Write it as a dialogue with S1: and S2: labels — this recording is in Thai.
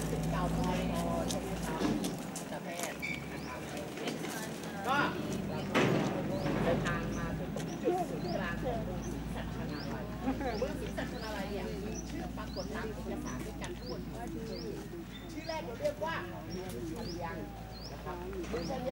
S1: ศิษย์เก่าพอใช่ไหมครับจิตแพทย์นะครับก็เดินทางมาจนถึงจุดศูนย์กลางของเมืองศรีสัชนาลัยเมืองศรีสัชนาลัยเนี่ยมีชื่อปรากฏตามเอกสารด้วยกันทั้งหมด5ชื่อแรกเราเรียกว่าเมืองชลยังนะครับเมืองชล